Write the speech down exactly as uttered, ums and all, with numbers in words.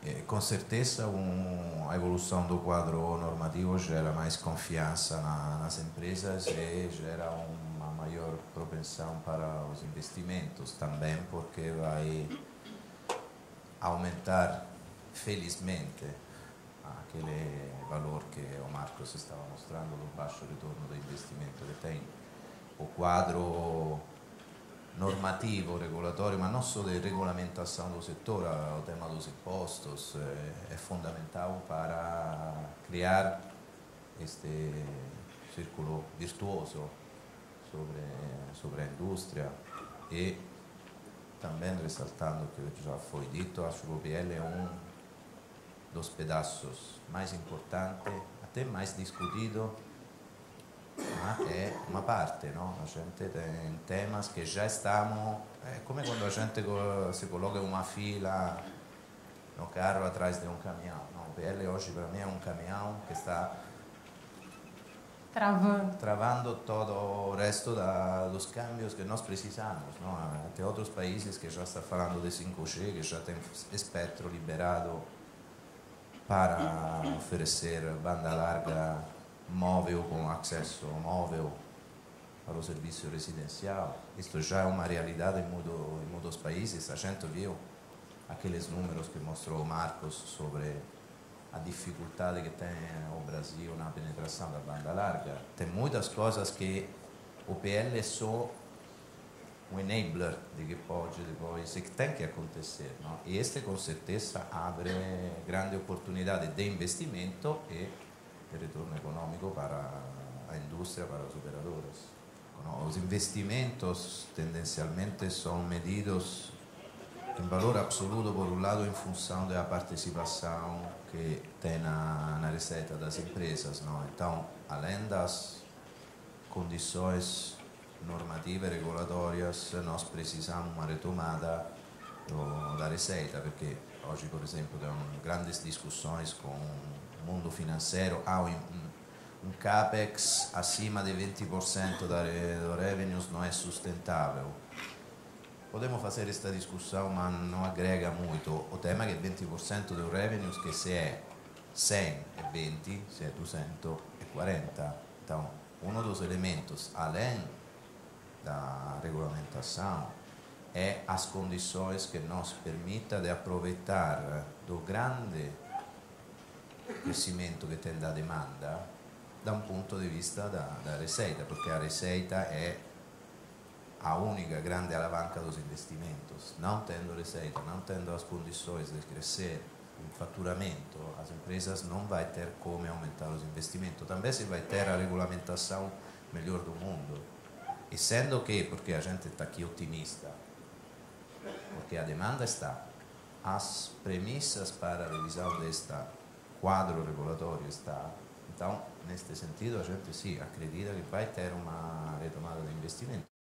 Eh, com certeza um, a evolução do quadro normativo gera mais confiança na, nas empresas e gera uma maior propensão para os investimentos também, porque vai aumentar, felizmente, aquele valor que o Marcos estava mostrando do baixo retorno do investimento que tem. O quadro normativo, regulatório, mas não só de regulamentação do setor, o tema dos impostos é, é fundamental para criar este círculo virtuoso sobre, sobre a indústria e também ressaltando que já foi dito, acho que o P L é um dos pedaços mais importantes, até mais discutido, mas é uma parte, não? A gente tem temas que já estamos, é como quando a gente se coloca em uma fila no carro atrás de um caminhão, não? O P L hoje para mim é um caminhão que está travando, travando todo o resto da, dos cambios que nós precisamos, não? Tem outros países que já estão falando de cinco G, que já tem espectro liberado para oferecer banda larga móvel com acesso móvel para o serviço residencial. Isto já é uma realidade em, mudo, em muitos países. A gente viu aqueles números que mostrou o Marcos sobre a dificuldade que tem o Brasil na penetração da banda larga. Tem muitas coisas que o P L é só um enabler de que pode depois, e que tem que acontecer, não? E este com certeza abre grande oportunidade de investimento e de retorno econômico para a indústria, para os operadores. Os investimentos tendencialmente são medidos em valor absoluto, por um lado, em função da participação que tem na, na receita das empresas, não? Então, além das condições normative e regolatórias, nós precisamos uma retomada do, da receita, porque hoje, por exemplo, tem grandes discussões com o mundo financeiro, há um, um capex acima de vinte por cento da, do revenues não é sustentável. Podemos fazer esta discussão, mas não agrega muito. O tema é que vinte por cento dos revenues, que se é cem e vinte, se é duzentos e quarenta. Então, um dos elementos, além da regulamentação, é as condições que nos permitam de aproveitar do grande crescimento que tem da demanda da um ponto de vista da, da receita, porque a receita é a única grande alavanca dos investimentos. Não tendo receita, não tendo as condições de crescer o faturamento, as empresas não vão ter como aumentar os investimentos. Também se vai ter a regulamentação melhor do mundo. E sendo que, porque a gente está aqui otimista, porque a demanda está, as premissas para a revisão deste quadro regulatório está, então, neste sentido, a gente sim acredita que vai ter uma retomada de investimento.